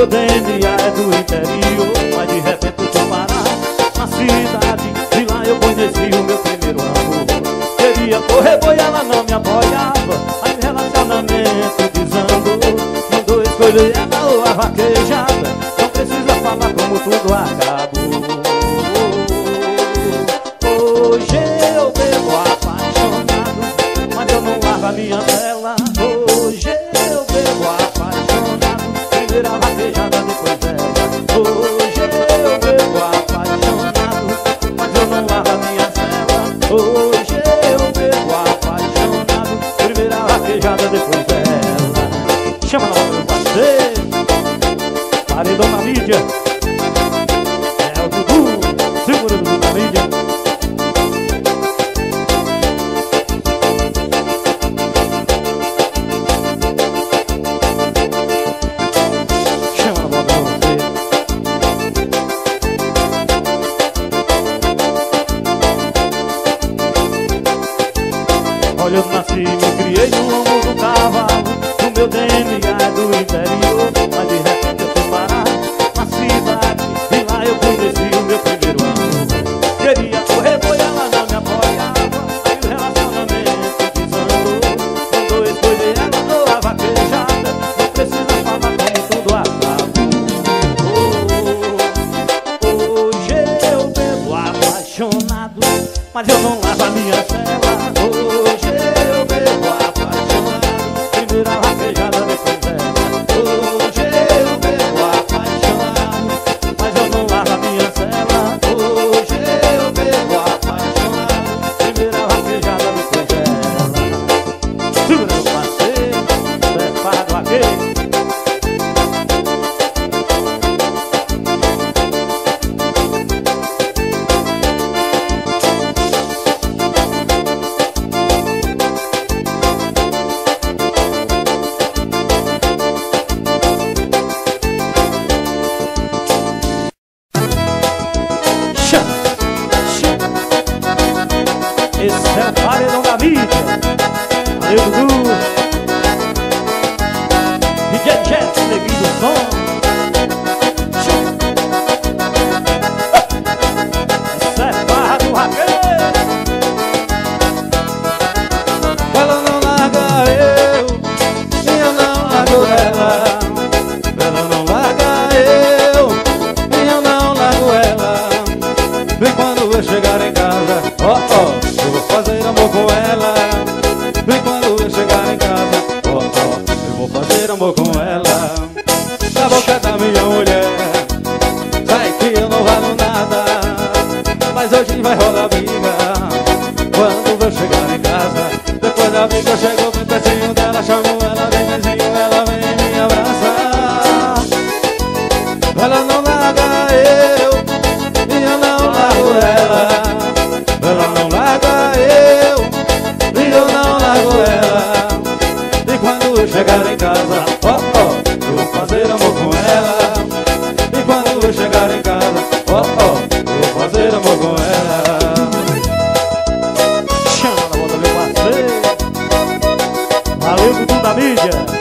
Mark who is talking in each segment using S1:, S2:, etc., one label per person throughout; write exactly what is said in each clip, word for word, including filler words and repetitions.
S1: meu D N A é do interior, mas de repente eu fui parar na cidade. E lá eu conheci o meu primeiro amor. Queria correr boi, ela não me apoiava. Aí o relacionamento desandou. Mandou escolher ela ou a vaquejada. Não precisa falar como tudo acabou. Hoje eu bebo apaixonado, mas eu não largo a minha vela. Hoje eu bebo apaixonado, primeira vaquejada depois velha. Hoje eu bebo apaixonado, mas eu não largo a minha vela. Hoje eu bebo apaixonado, primeira vaquejada depois velha. Chama na mão meu parceiro, paredão na mídia. É o Dudu, segura o Dudu na mídia. Eu nasci e me criei no lombo do cavalo. O meu D N A é do interior, mas de repente eu fui parar na cidade. E lá eu conheci o meu primeiro amor. Queria correr boi, ela não me apoiava. Aí o relacionamento desandou. Mandou escolher ela ou a vaquejada. Não precisa falar como tudo acabou. Hoje eu bebo apaixonado, mas eu não lavo a minha cela. Hoje eu bebo apaixonado, primeira vaquejada depois velha. Hoje eu bebo apaixonado, mas eu não largo a minha cela. Hoje eu bebo apaixonado, primeira vaquejada depois velha. Segura meu parceiro, prepara aquele. Esse é o paredão da mídia. Valeu, Dudu. D J Jeff, neguinho do som. Essa é barra do raqueiro.
S2: Ela não larga eu, e eu não largo ela. Ela não larga eu, e eu não largo ela. E quando eu chegar em casa, ó, oh, ó, oh, eu vou fazer amor com ela. E quando eu chegar em casa, ó, oh, ó, oh, eu vou fazer amor com ela. Na boca da minha mulher, sai que eu não valo nada, mas hoje vai rolar briga. Quando eu chegar em casa, depois da briga eu chego bem pertinho dela, chamo ela de vizinho, ela vem me abraçar. Ela não larga eu, e eu não largo ela. Ela não larga eu, e eu não largo ela. E quando eu chegar em casa, ó, oh, ó, oh, eu vou fazer amor com ela. E quando eu chegar em casa, ó, oh, ó, oh, eu vou fazer amor com ela.
S1: Chama na bola meu parceiro. Valeu, Dudu da mídia.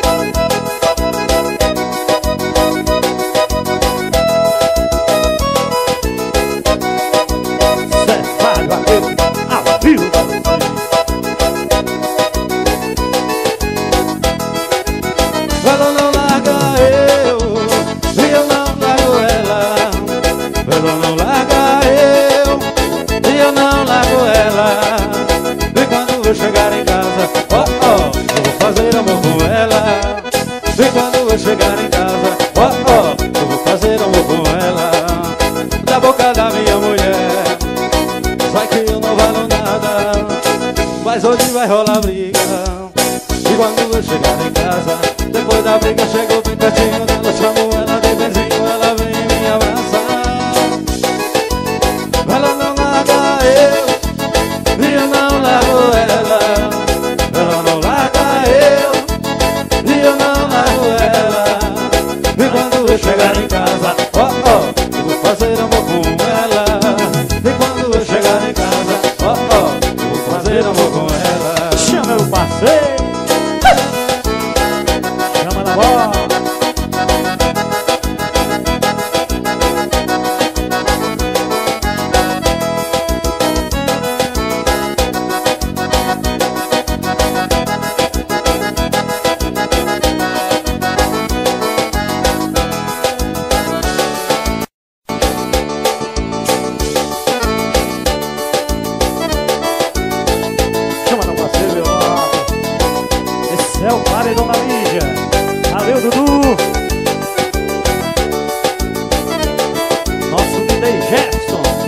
S2: Ela não larga eu, e eu não largo ela. Ela não larga eu, e eu não largo ela. E quando eu chegar em casa, ó, oh, ó, oh, eu vou fazer amor com ela. E quando eu chegar em casa, ó, oh, ó, oh, eu vou fazer amor com ela. Da boca da minha mulher, sai que eu não valo nada, mas hoje vai rolar briga. E quando eu chegar em casa, depois da briga chego bem pertinho dela, chamo ela de vizinho, ela vem me abraçar. Ela não larga eu, e eu não largo ela. Ela não larga eu, e eu não largo ela. E quando eu chegar em casa, ó, oh, ó, oh, eu vou fazer amor com ela. E quando eu chegar em casa, ó, oh, ó, oh, eu vou fazer amor com ela.
S1: Chama meu parceiro. Chama na bola.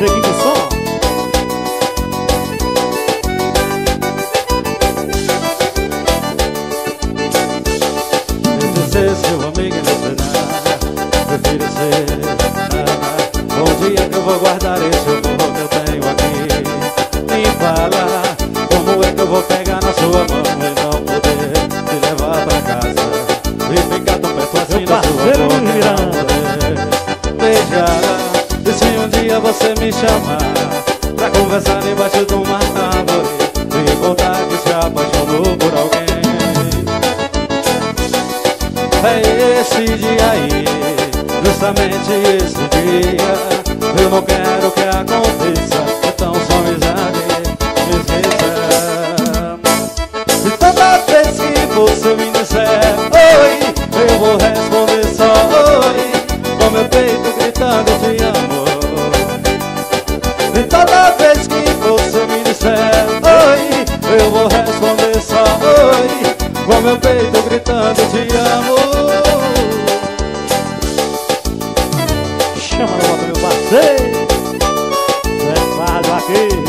S1: neguinho do som.
S2: Prefiro ser seu amigo e não ser nada. Prefiro ser nada. Bom dia que eu vou guardar esse amor que eu tenho aqui. Me fala, como é que eu vou pegar na sua mão e não poder te levar pra casa e ficar tão perto assim da sua boca e não poder beijar. E se um dia você me chamar pra conversar debaixo de uma árvore e contar que se apaixonou por alguém, é esse dia aí, justamente esse dia. Eu não quero que aconteça, então só amizade, me esqueça. E toda vez que você me disser oi, eu vou responder só oi, com meu peito gritando te amo. E toda vez que você me disser oi, eu vou responder só oi, com meu peito gritando te amo.
S1: Chama no bota meu parceiro, Zé Fardo aqui.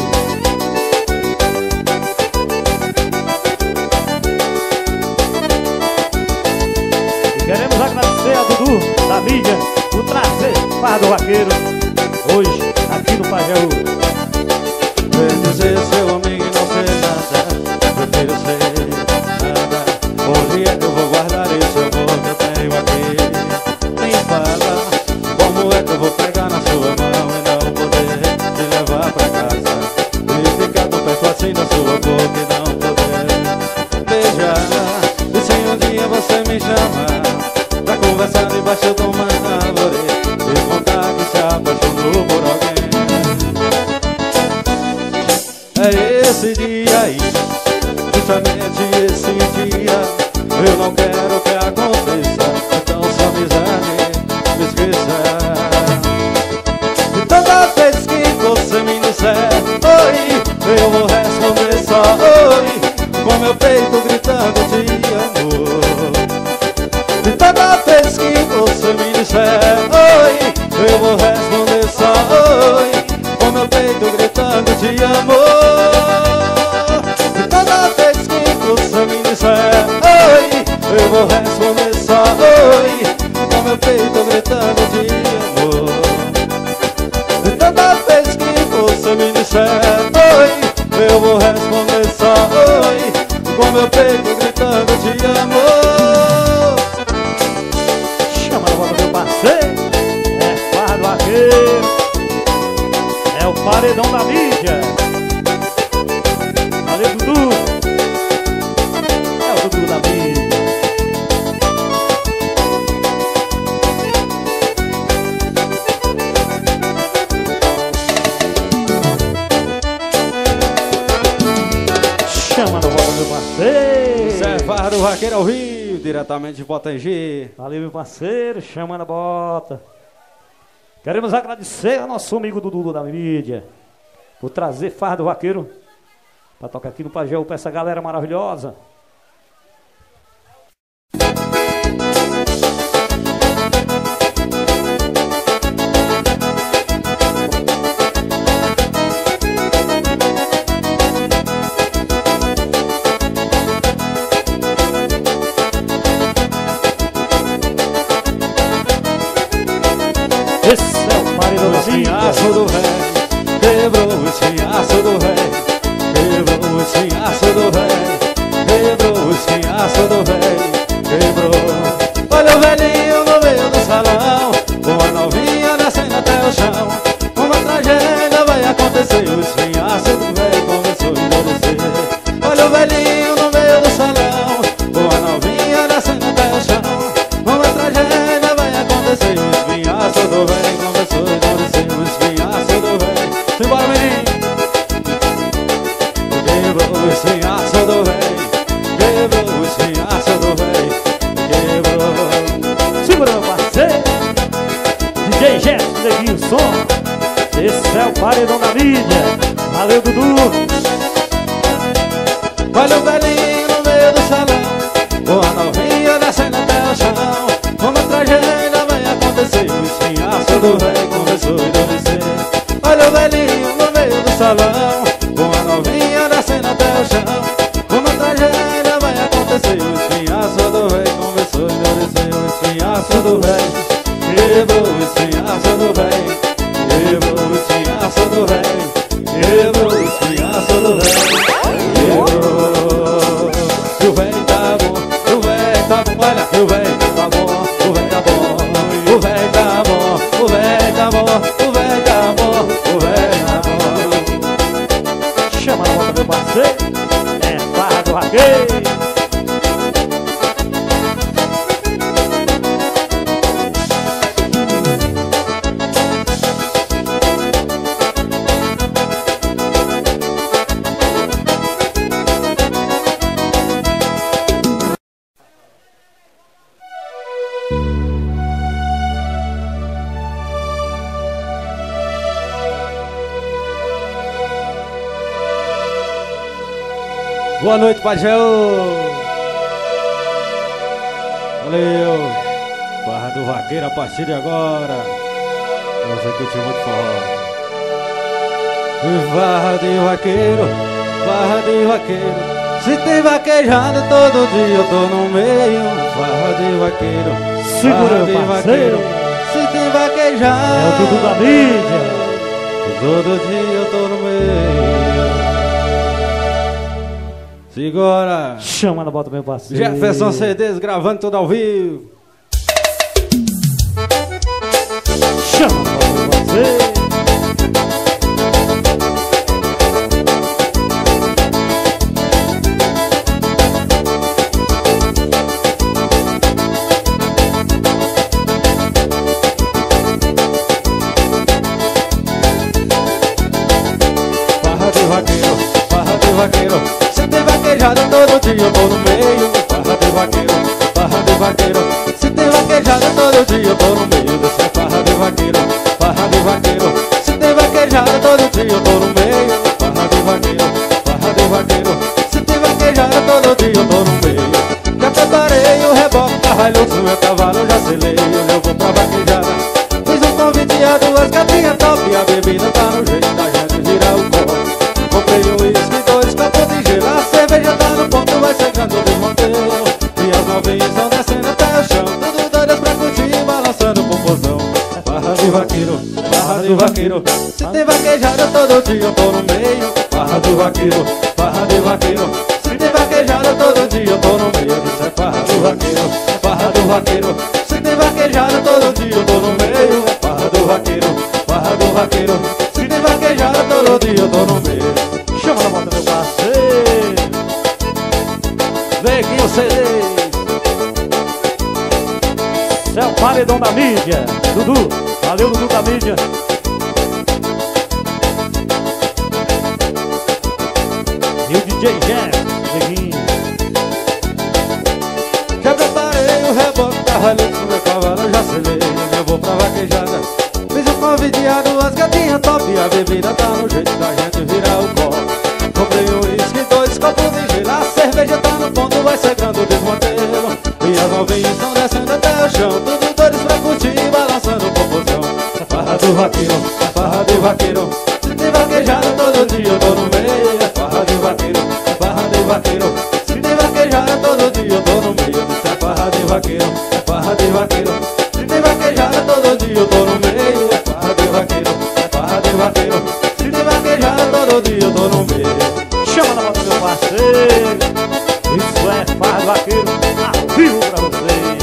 S1: E queremos agradecer a Dudu da mídia por trazer Fardo Vaqueiro hoje aqui no Pajeú.
S2: Prefiro ser seu amigo e não ser nada. Prefiro ser nada. Bom dia que eu vou guardar esse amor que eu tenho aqui. Me fala, como é que eu vou pegar na sua mão e não poder te levar pra casa e ficar tão perto assim da sua boca e não poder beijar. E se um dia você me chamar pra conversar debaixo de uma árvore e contar que se apaixonou por alguém, é esse dia aí, justamente esse dia. Eu não quero que aconteça, então só amizade, me esqueça. E toda vez que você me disser oi, eu vou responder só oi, com meu peito gritando te amo. E toda vez que você me disser oi, eu vou responder só oi, com meu peito gritando te amo. E toda vez que você me disser oi, eu vou responder só oi, com meu peito gritando te amo. E toda vez que você me disser oi, eu vou responder só oi, com meu peito gritando te amo.
S1: Chama no bota meu parceiro, é Fardo Vaqueiro, é o paredão da mídia. Valeu, Dudu. É o Dudu da mídia. Chama no bota meu parceiro.
S2: Zé Fardo Vaqueiro ao Rio, diretamente de Potengi.
S1: Valeu, meu parceiro, chama na bota. Queremos agradecer ao nosso amigo Dudu da mídia por trazer Fardo Vaqueiro pra tocar aqui no Pajeú pra essa galera maravilhosa. Esse é o paredão da mídia.
S2: Espinhaço do rei, quebrou o espinhaço do rei, quebrou o espinhaço do rei, quebrou o espinhaço do rei, quebrou. Olha o velhinho no meio do salão, com a novinha descendo até o chão. Uma tragédia vai acontecer, o espinhaço do rei começou a endurecer. Olha o velhinho no meio do salão, com a novinha descendo até o chão. Uma tragédia vai acontecer, o espinhaço do rei começou a endurecer, o espinhaço do rei. Simbora, menino! Quebrou o espinhaço do rei, quebrou o espinhaço do rei, quebrou.
S1: Segura, meu parceiro, D J Gerson, neguinho som. Esse é o paredão da mídia. Valeu, Dudu.
S2: Olha o velhinho no meio do salão, com a novinha descendo até o chão. Uma tragédia vai acontecer, o espinhaço do rei começou a endurecer. Olha o velhinho salão, com a novinha descendo até o chão. Uma tragédia vai acontecer. O espinhaço do rei conversou, endureceu o espinhaço do rei. Quebrou o espinhaço do rei. Quebrou o espinhaço do rei. Quebrou o espinhaço do rei. Quebrou. O rei tá bom, o rei tá bom, olha, o rei tá bom, o rei tá bom, o rei tá bom, o rei tá bom, o rei tá bom, o rei tá bom.
S1: Chama na volta, meu parceiro. É farra do vaqueiro.
S2: Boa noite, Pajéu. Valeu. Barra do Vaqueiro a partir de agora. Você curtiu muito forró. Barra de Vaqueiro, barra de Vaqueiro. Se tem vaquejado todo dia eu tô no meio. Barra de Vaqueiro,
S1: Segura,
S2: barra de
S1: parceiro.
S2: Vaqueiro. Se tem vaquejado
S1: É o Dudu da mídia.
S2: todo dia eu tô no meio. Segura.
S1: Chama na volta, meu parceiro.
S2: Jefferson C Ds gravando tudo ao vivo.
S1: Chama na volta, meu parceiro.
S2: Barra de vaqueiro, barra de vaqueiro. Se tem vaquejada todo dia eu tô no meio. Barra de vaqueiro, barra de vaqueiro. Se tem vaquejada todo dia eu tô no meio. Dessa barra de vaqueiro, barra de vaqueiro. Se tem vaquejada todo dia eu tô no meio. Barra de vaqueiro, barra de vaqueiro. Se tem vaquejada todo dia eu tô no meio. Já preparei o reboque, carvalhoso, meu cavalo já selei. Eu vou pra vaquejada. Fiz um convite a duas gatinhas top. E a bebida tá no jeito da gente virar o copo. Comprei um uísque, dois copos de gelo. A cerveja tá no ponto, vai secando o desmonteiro. E as novinhas estão descendo até o chão. Tudo doidas pra curtir, balançando popozão. Barra de vaqueiro, barra de vaqueiro. Se tem vaquejada todo dia eu tô no meio. Barra de vaqueiro, barra de vaqueiro. Se tem vaquejada todo dia eu tô no meio. Isso é barra de vaqueiro, barra do vaqueiro. Se tem vaquejada todo dia eu tô no meio. Barra do vaqueiro, barra do vaqueiro. Se tem vaquejada todo dia eu tô no meio.
S1: Chama na volta, meu parceiro.
S2: Vem aqui o C D.
S1: Esse é o paredão da mídia. Dudu, valeu, Dudu da mídia. E o D J Jeff, neguinho.
S2: Já preparei o reboque, carvalhoso, meu cavalo já selei. Eu vou pra vaquejada. Fiz um convite a duas gatinhas top. E a bebida tá no jeito da gente virar o copo. Comprei um uísque, dois copos de gelo. A cerveja tá no ponto, vai secando o desmonteiro. E as novinhas estão descendo até o chão. Tudo doidos pra curtir, balançando o popozão. Barra do vaqueiro, barra de vaqueiro. Se tem vaquejada todo dia eu tô no meio. Barra de vaqueiro, barra de vaqueiro. Se tem vaquejada todo dia eu tô no meio. Isso é barra de vaqueiro, barra de vaqueiro. Se tem vaquejada todo dia eu tô no meio. Barra de vaqueiro, barra de vaqueiro. Se tem vaquejada todo dia eu tô no meio.
S1: Chama na volta, meu parceiro. Isso é farra do vaqueiro, ao vivo pra vocês.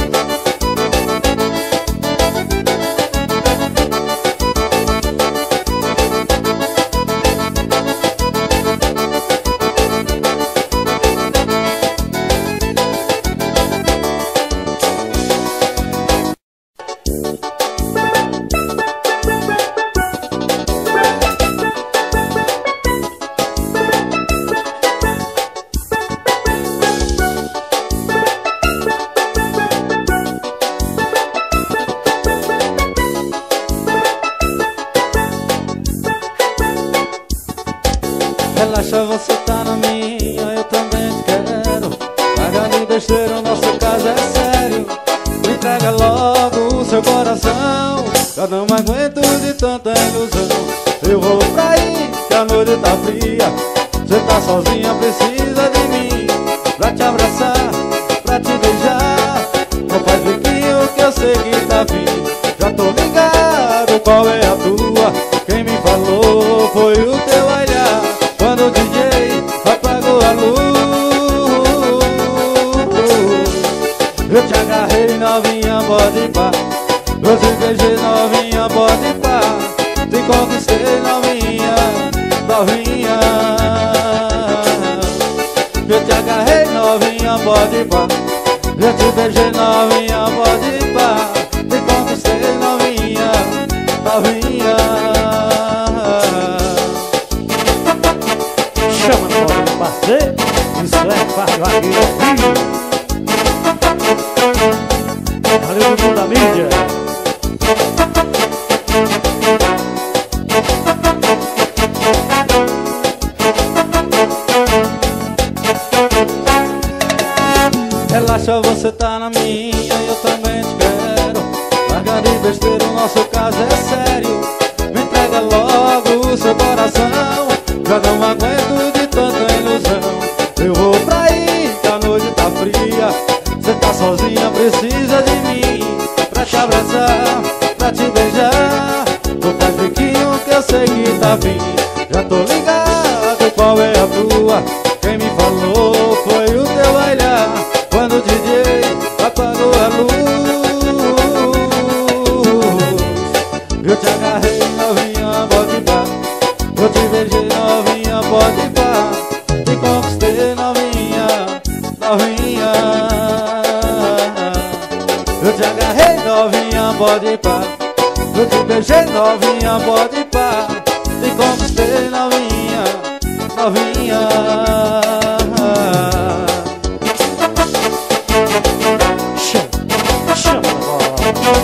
S2: Relaxa, você tá na minha, eu também te quero. Paga de besteira, o nosso caso é sério. Me entrega logo o seu coração. Eu não aguento de tanta ilusão. Eu vou pra aí, que a noite tá fria. Cê tá sozinha, precisa de mim pra te abraçar, pra te beijar. Não faz biquinho que eu sei que tá fim. Já tô ligado, qual é a tua? Quem me falou foi o teu olhar quando o D J apagou a luz. Eu te agarrei, novinha, pode pá. Eu te beijei, novinha, pode pá. Te conquistei, novinha, novinha. Eu te agarrei, novinha, pode pá. Eu te beijei, novinha, pode pá. Te conquistei, novinha, novinha.
S1: Chama no modo do parceiro, isso é Fábio Aguirre. Valeu, Dudu da mídia.
S2: Relaxa, você tá na minha, eu também te quero. Larga de besteira, o nosso caso é sério. Me entrega logo o seu coração. Já não aguento de tanta ilusão. Eu vou pra aí, que a noite tá fria. Cê tá sozinha, precisa de mim pra te abraçar, pra te beijar. Não faz biquinho que eu sei que tá fim. Já tô ligado, qual é a tua? Quem me falou foi o teu olhar quando o D J apagou a luz. Eu te agarrei, novinha, pode pá. Eu te beijei, novinha, pode pá. Te conquistei, novinha, novinha. Eu te agarrei, novinha, pode pá. Eu te beijei, novinha, pode pá. Te conquistei, novinha, novinha.
S1: Chama, chama agora.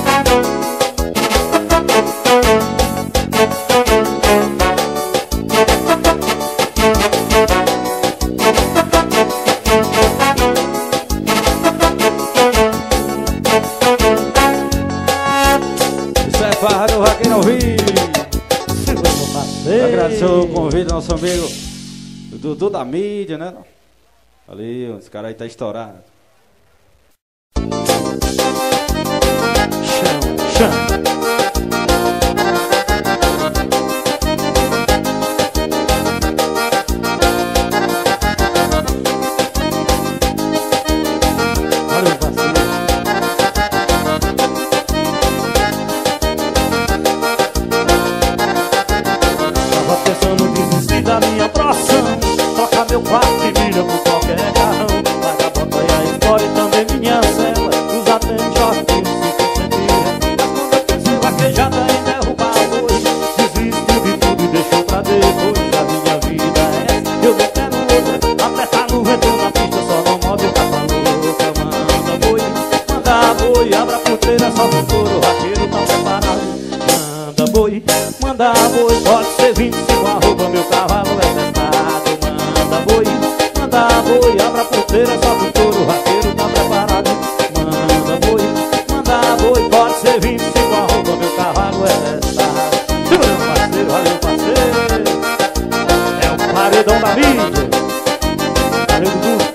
S2: Isso é farra do Raquel ao Rio.
S1: Segura meu parceiro.
S2: Agradecer o convite do nosso amigo Dudu da mídia, né? Ali, esse cara aí tá estourado.
S1: Chama, chama. Valeu, parceiro. Tava pensando em desistir da minha profissão, trocar meu quarto e milha por qualquer carrão. Paga a bota e a história e também minha cela. Os atentes ótimos ficam sem mira. Mas quando eu penso em vaquejada e derrubar boi, desisto de tudo e deixo pra depois. A minha vida é essa, eu não quero outra. Apertar no vento na pista, só não move o capa louca. Manda boi, manda boi, abra a porteira, solta o touro, o raqueiro tá preparado. Manda boi, manda boi, pode ser vinte e cinco arroba, meu cavalo é testado. Manda boi, manda boi, abra a porteira, solta o touro, o raqueiro tá preparado. Manda boi, manda boi, pode ser vinte e cinco arroba, meu cavalo é testado. Segura, meu parceiro, valeu, parceiro. É o paredão da mídia. Valeu, Dudu.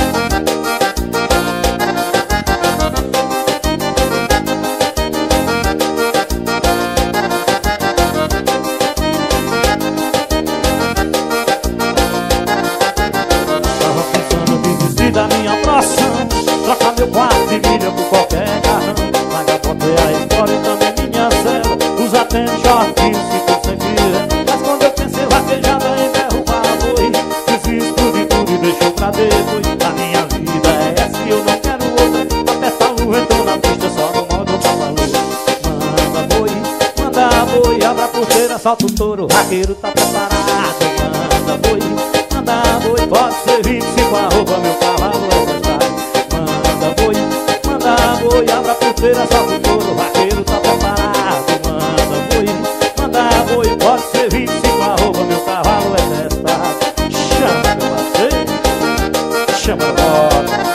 S1: Da minha profissão, trocar meu quarto e milha por qualquer carrão. Paga a bota e a história e também minha cela. Os atentes shortinhos ficam sem fila. Mas quando eu penso em vaquejada e derrubar boi, desisto de tudo e deixo pra depois. A minha vida é essa e eu não quero outra. Apertar o ventão na pista, só no modo cavalo. Manda boi, manda boi, abra a porteira, solta o touro, o raqueiro tá preparado. Manda boi, manda boi, pode ser vinte e cinco arroba, meu cavalo é testado. Manda boi, manda boi, abra a porteira, solta o touro, o raqueiro tá preparado. Manda boi, manda boi, pode ser vinte e cinco arroba, meu cavalo é testado. Chama, meu parceiro, chama agora.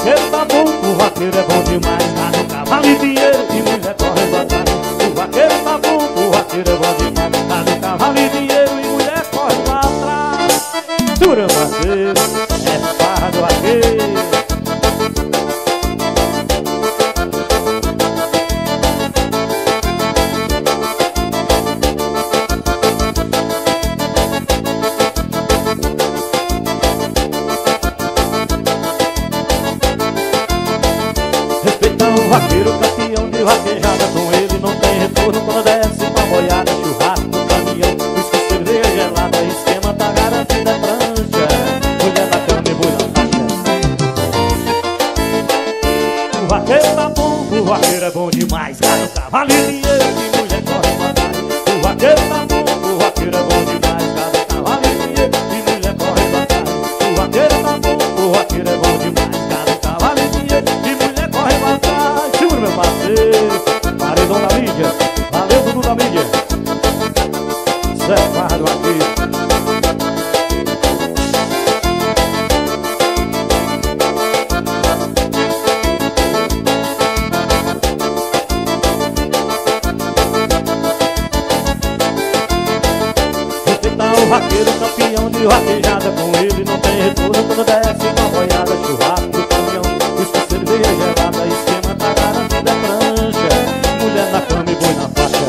S1: vaqueiro tá bom, o vaqueiro é bom demais. Gado, cavalo e dinheiro e mulher correndo atrás. O vaqueiro tá bom, o vaqueiro é bom demais. Gado, cavalo e dinheiro e mulher correndo atrás. Segura, vaqueiro, é farra do vaqueiro. Vaqueiro campeão de vaquejada, com ele não tem retorno quando desce pra boiada. Churrasco no caminhão, whisky, cerveja gelada, esquema tá garantido, é prancha. Mulher na cama e boi na faixa. O vaqueiro tá bom, o vaqueiro é bom demais. Gado, cavalo e dinheiro e mulher corre pra trás. O vaqueiro tá bom, o vaqueiro é bom demais. Gado, cavalo e dinheiro e mulher corre pra trás. O vaqueiro tá bom, o vaqueiro é bom demais. Gado, cavalo e dinheiro e mulher corre pra trás. Segura, meu parceiro, paredão da mídia. Valeu, Dudu da mídia. Zé Fardo aqui. Respeitar o vaqueiro, campeão de vaquejada, com ele não tem retorno quando desce uma boiada. Churrasco do caminhão, whisky, cerveja gelada, esquema tá garantido, é prancha. Mulher na cama e boi na faixa.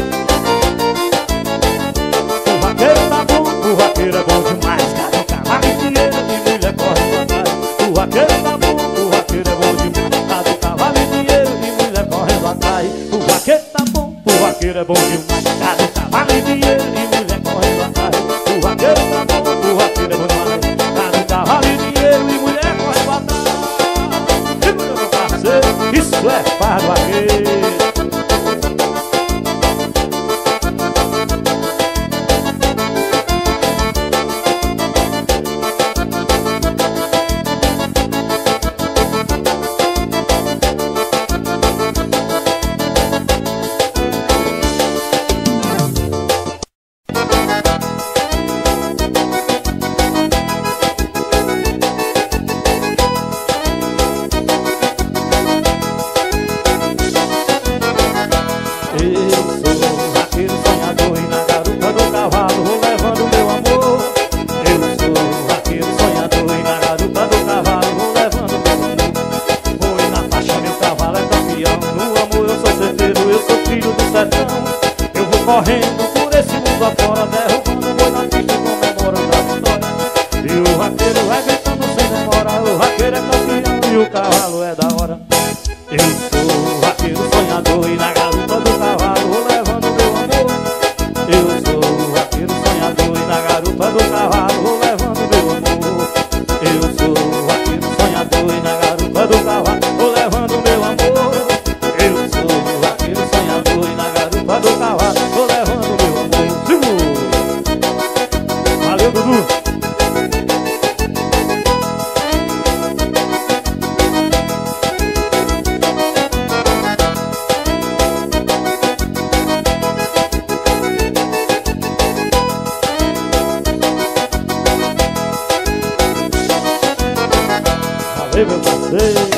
S1: O vaqueiro tá bom, o vaqueiro é bom demais. Gado, cavalo e dinheiro e mulher corre pra trás. O vaqueiro tá bom, o vaqueiro é bom demais. Gado, cavalo e dinheiro e mulher correndo atrás. O vaqueiro tá bom, o vaqueiro é bom demais. Gado, cavalo e dinheiro e mulher correndo atrás. O vaqueiro tá bom, o vaqueiro é bom demais. Gado, cavalo e dinheiro e mulher correndo atrás. Segura, meu parceiro, isso é fardo vaqueiro. Correndo por esse mundo afora, derrubando boi na pista e comemorando a vitória. E o vaqueiro vai gritando sem demora. O vaqueiro é campeão e o cavalo é da hora. Eu sou vaqueiro sonhador e na garupa do cavalo vou levando meu amor. Eu sou vaqueiro sonhador e na garupa do cavalo vou levando meu amor. Eu sou vaqueiro sonhador e na garupa do cavalo vou levando meu amor. Eu sou vaqueiro sonhador e na garupa do cavalo vou levando meu amor. Segura. Valeu, Dudu. Valeu, meu parceiro.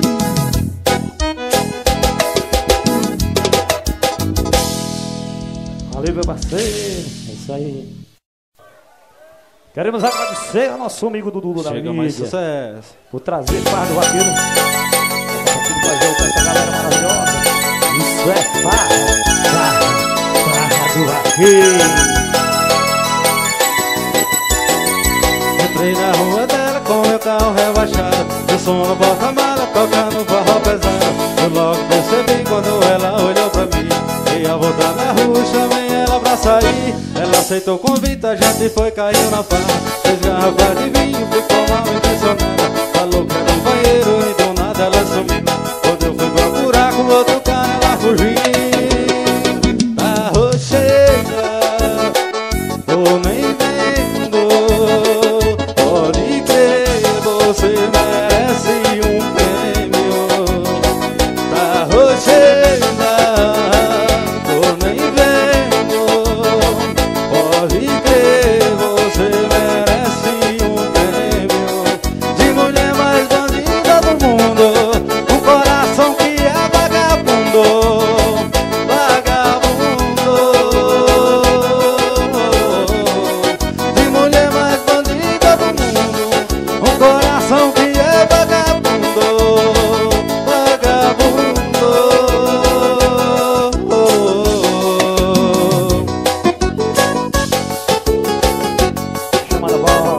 S1: Valeu, meu parceiro. É isso aí. Queremos agradecer ao nosso amigo Dudu da mídia.
S2: Mais sucesso.
S1: Por trazer fardo vaqueiro. Pra fazer essa galera maravilhosa. Isso é farra. Farra, farra do vaqueiro.
S2: Entrei na rua dela com meu carro rebaixado, o som no porta-mala tocando forró pesado. Eu logo percebi quando ela olhou pra mim. Ia voltar na rua, chamei ela pra sair. Ela aceitou o convite, a gente foi, caiu na farra. Fez garrafa de vinho, ficou mal impressionada. Falou que era um banheiro e do nada ela sumiu. Quando eu fui procurar com outro cara, ela fugiu. A rocheira, tô nem vendo. Pode crer, você merece um prêmio. A rocheira, tô nem vendo. Pode crer, você merece um prêmio. coração que é vagabundo, vagabundo.
S1: Chama da bola.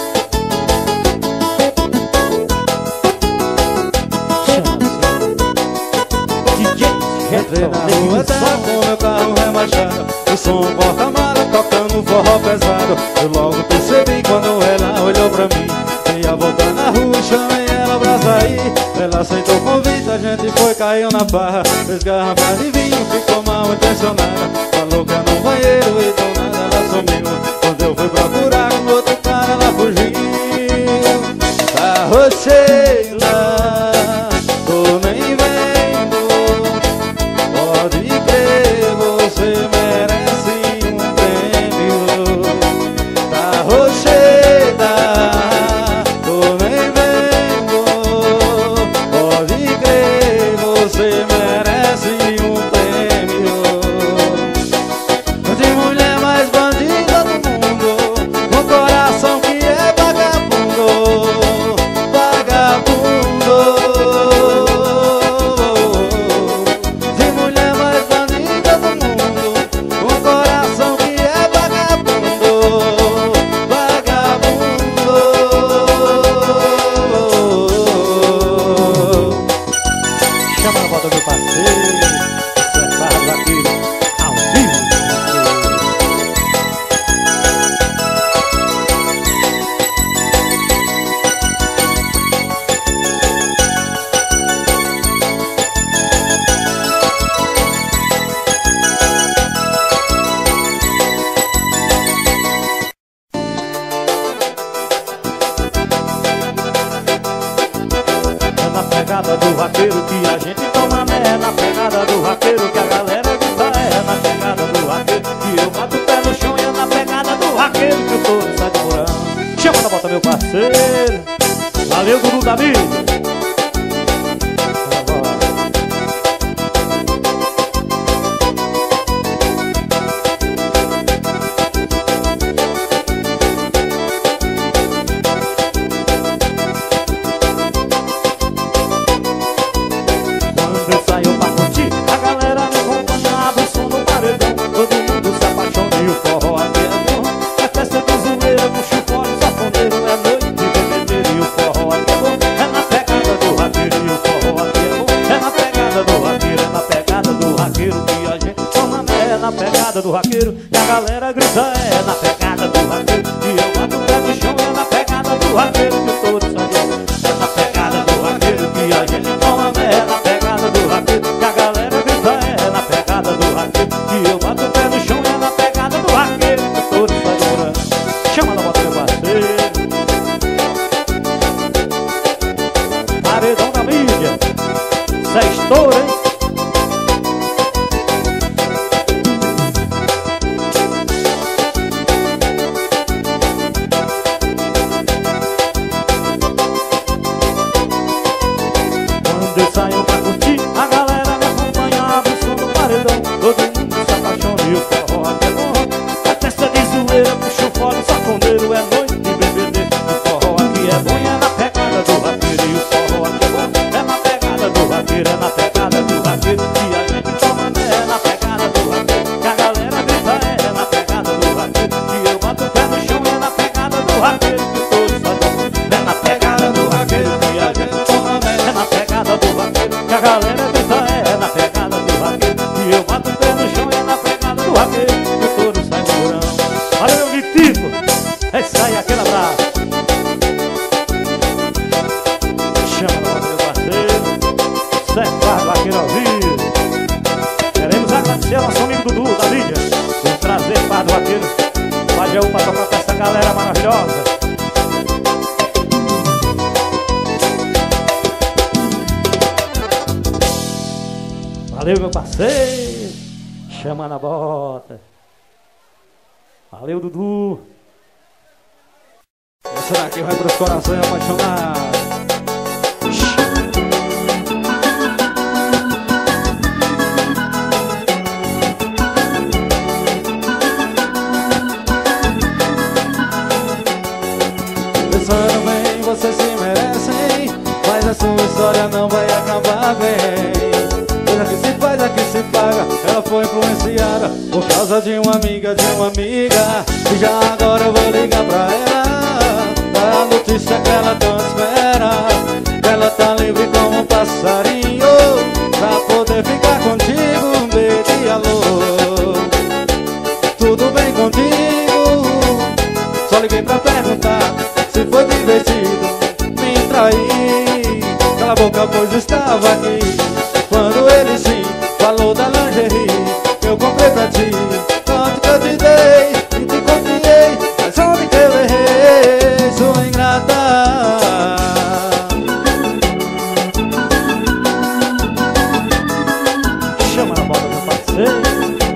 S2: Entrei na rua, tá com meu carro rebaixado, o som porta-mala tocando forró pesado. Eu logo percebi quando ela olhou pra mim. Ia voltar na rua, chamei ela pra sair. Ela aceitou o convite, a gente foi, caiu na barra. Fez garrafa de vinho, ficou mal intencionada. Falou que ia no banheiro e do nada ela sumiu. Quando eu fui procurar com outro cara, ela fugiu. Tá Sheila, tô nem vendo. Pode crer, você merece um prêmio. Tá Sheila, tô nem vendo. Pode crer, você merece um prêmio. De mulher mais bandida do mundo, com coração que é vagabundo, vagabundo. De mulher mais bandida do mundo, com coração que é vagabundo, vagabundo.
S1: Chama a bota do parceiro, acertado aqui, ao vivo. É na pegada do vaqueiro que a gente toma né. É na pegada do vaqueiro que a galera grita. É na pegada do vaqueiro que eu bato o pé no chão. E é na pegada do vaqueiro que o touro sai de porão. Chama na bota meu parceiro. Valeu, Dudu da mídia. Do vaqueiro e a galera grita. É na pegada do vaqueiro que eu bato o pé no chão. É na pegada do vaqueiro que o touro sai de porão. É na pegada do vaqueiro que a gente toma né. É na pegada do vaqueiro que a galera grita. É na pegada do vaqueiro que eu bato o pé no chão. É na pegada do vaqueiro que o touro sai de porão. Chama na bota meu parceiro. Paredão da mídia. Sextou, hein? Eu saio pra curtir, a galera me acompanhava. O som do paredão, todo mundo se apaixona e o forró aqui é bom. É festa de zoeira, puxa o fora, o safoneiro. É noite de bebedeiro, o forró aqui é bom. E é na pegada do vaqueiro e o forró aqui é bom. É na pegada do vaqueiro, é na pegada do vaqueiro que a gente toma né. É na pegada do vaqueiro que a galera grita. É na pegada do vaqueiro que eu bato o pé no chão. É na pegada do vaqueiro que todos fazem. É na pegada do vaqueiro que a gente toma né. É na pegada do vaqueiro que a galera grita. É na pegada do vaqueiro que eu bato o pé no chão. É na pegada do vaqueiro que o touro sai do porão. Olha meu Vitico, esse aí, aquele abraço. Chama na bota meu parceiro, Cercado Vaqueiro ao vivo. Queremos agradecer ao nosso amigo Dudu da mídia por trazer Cercado Vaqueiro Pajeú pra tocar pra essa galera maravilhosa. Valeu, meu parceiro. Chama na bota. Valeu, Dudu.
S2: Essa daqui vai pros corações apaixonados. Pensando bem, você se merece Já agora eu vou ligar pra ela, dar a notícia que ela tanto espera, que ela tá livre como um passarinho, pra poder ficar contigo, baby, alô. Tudo bem contigo? Só liguei pra perguntar se foi divertido me trair. Cala a boca, pois estava aqui quando ele sim falou da lingerie que eu comprei pra ti. Tanto que eu te dei e te confiei, mas onde que eu errei, sou ingrata.
S1: Chama na bola, meu parceiro.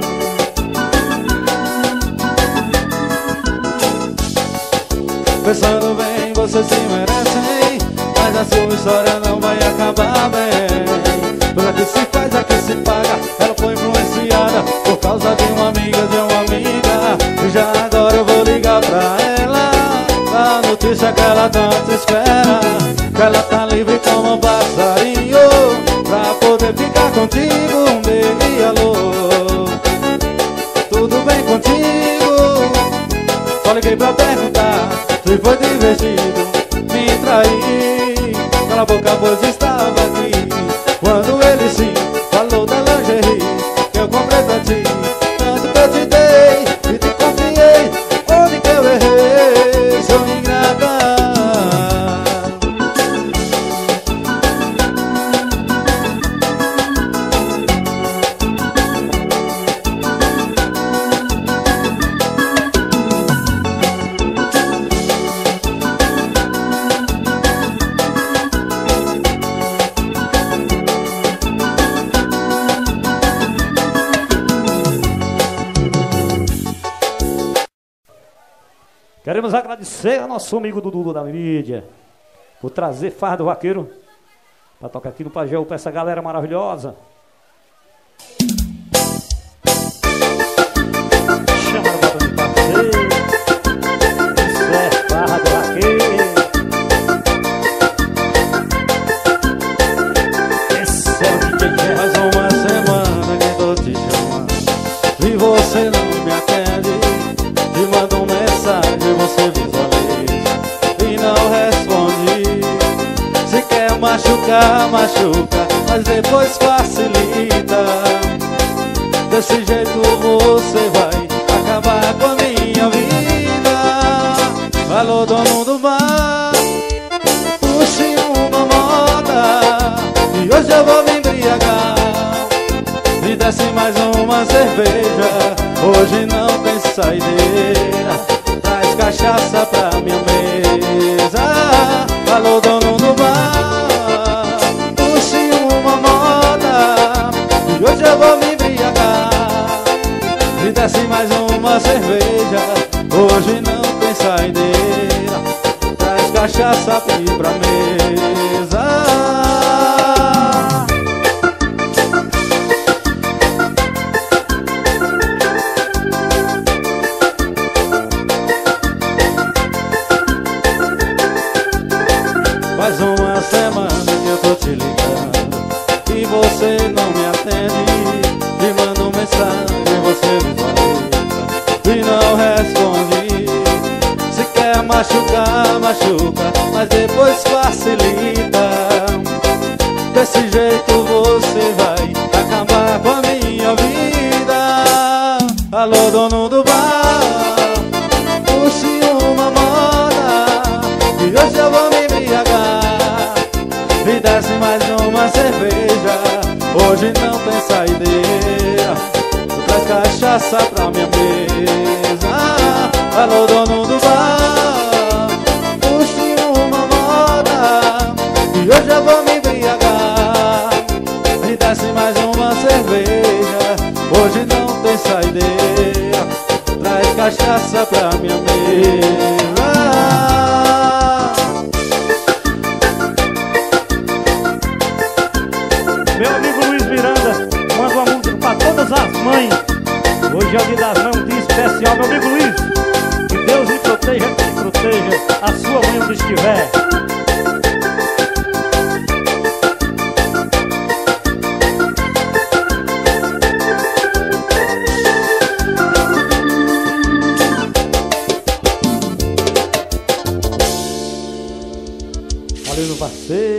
S2: Pensando bem, você se merece, mas a sua história não vai acabar bem. Pela que se faz, a que se paga, ela foi influenciada por causa de uma amiga de uma amiga. E já agora eu vou ligar pra ela, a notícia que ela tanto espera, que ela tá livre como um passarinho, pra poder ficar contigo, um baby, alô. Tudo bem contigo? Só liguei pra perguntar se foi divertido me trair. Cala a boca, pois estava aqui quando ele sim falou da lingerie que eu comprei pra ti. Tanto que eu te dei e te confiei, onde que eu errei, sou ingrata.
S1: Queremos agradecer ao nosso amigo Dudu da mídia por trazer Farra do Vaqueiro pra tocar aqui no Pajéu pra essa galera maravilhosa. Chama a bota de parceiro. Isso é Farra do Vaqueiro. Esse é o D J Jeff.
S2: Mais uma semana que tô te chamando e você não me atende. Me manda uma mensagem, você visualiza e não responde. Se quer machucar, machuca, mas depois facilita. Desse jeito você vai acabar com a minha vida. Alô, dono do bar, puxe uma moda e hoje eu vou me embriagar. Me desce mais uma cerveja, hoje não tem saideira. Traz cachaça pra minha mesa. Alô, dono do bar, puxe uma moda e hoje eu vou me embriagar. Me desce mais uma cerveja, hoje não tem saideira. Traz cachaça aqui pra mesa. Faz uma semana que eu tô te ligando e você não me atende. Me manda uma mensagem, você visualiza e não responde. Se quer machucar, machuca, mas depois facilita. Desse jeito você vai acabar com a minha vida. Alô, dono do bar, puxe uma moda e hoje eu vou me embriagar. Me desce mais uma cerveja, hoje não tem saideira. Traz cachaça pra minha mesa. Alô, dono do bar, puxe uma moda e hoje eu vou me embriagar. Me desce mais uma cerveja, hoje não tem saideira. Traz cachaça pra minha mesa.
S1: Meu amigo Luiz Miranda manda uma música pra todas as mães. Hoje é o dia das mães, um dia especial. Meu amigo Luiz, que Deus lhe proteja, que lhe proteja a sua mãe onde estiver. parceiro.